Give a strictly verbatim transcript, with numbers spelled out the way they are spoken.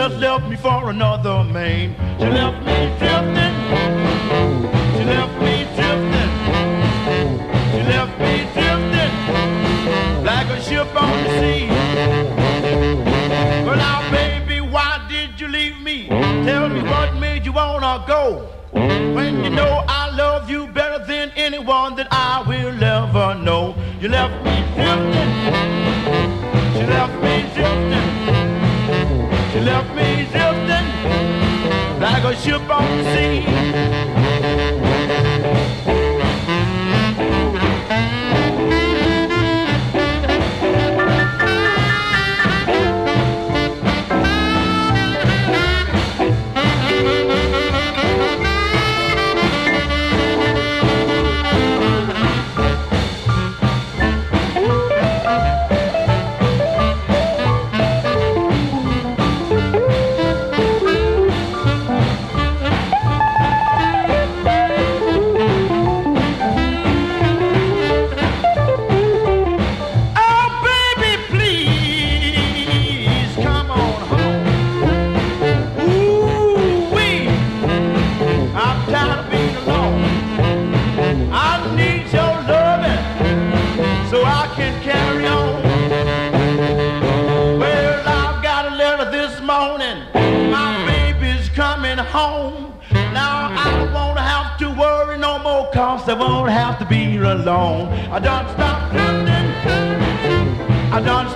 just left me for another man. She left me drifting. She left me drifting. She left me drifting like a ship on the sea. Well now, baby, why did you leave me? Tell me what made you wanna go when you know I love you better than anyone that I will ever know. You left me drifting. She left me drifting. She left me drifting like a ship on the sea. Home. Now I don't wanna have to worry no more, cause I won't have to be alone. I done stopped drifting. I done